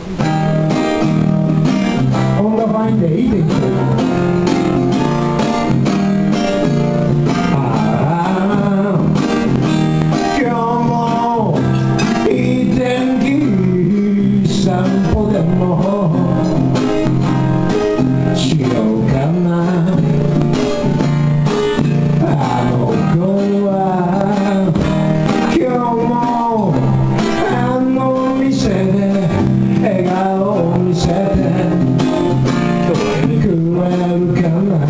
音がファインでいい天気。今日もいい天気、散歩でもしようかな。あの子は今日もあの店で笑顔を見せてくれるかな。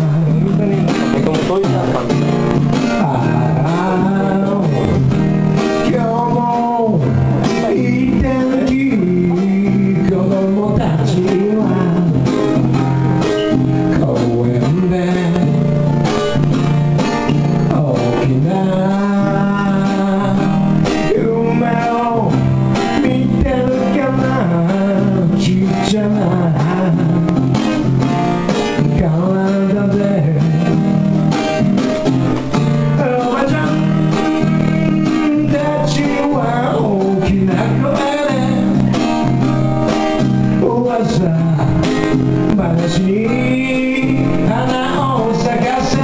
今日もいい天気、子供たちは公園で大きな夢を見てるかな。ちっちゃな体でおばちゃんたちは大きな声で噂話に花を咲かせ、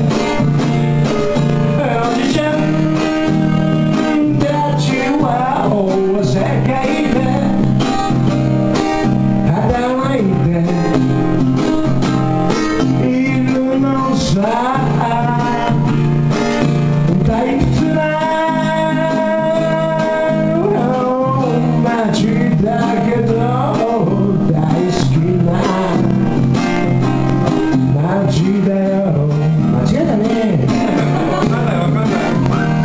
おじちゃんたちは大世界で働いているのさ。退屈な街だけど大好きな街だよ。間違えたね。わかんないわかんない。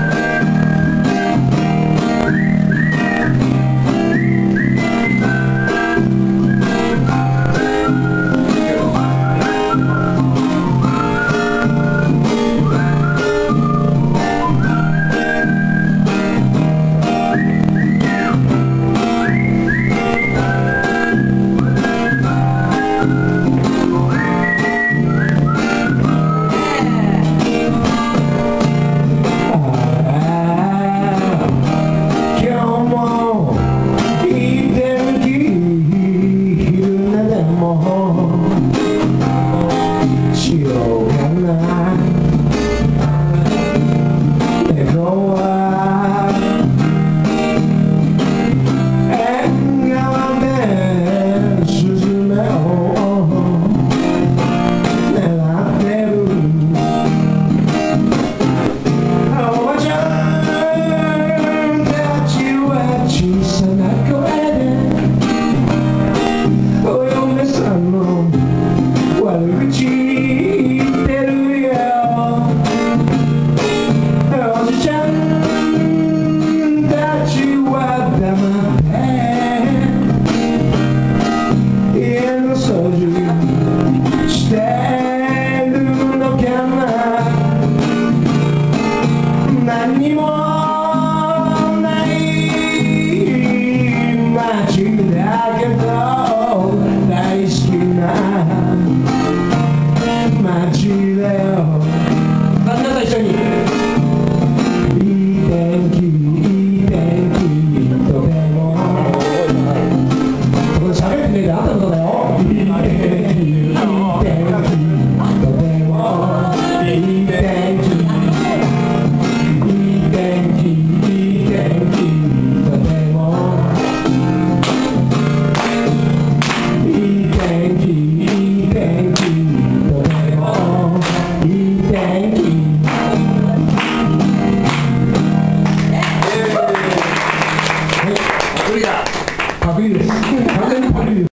しようかな。猫は縁側でスズメを狙ってる。おばちゃんたちは小さな声でお嫁さんの悪口言ってるよ。おじちゃんたちは黙って家の掃除してるのかな。何にもない街だけど大好きな街だよ。皆さん一緒にいい天気いい天気、とてもこれ喋ってねえであんたのことだよ。いい天気いい天気、とてもいい天気いい天気いい天気、とてもいい天気いい天気、とてもいい天気。はい、それがパクリです。完全にパクリです。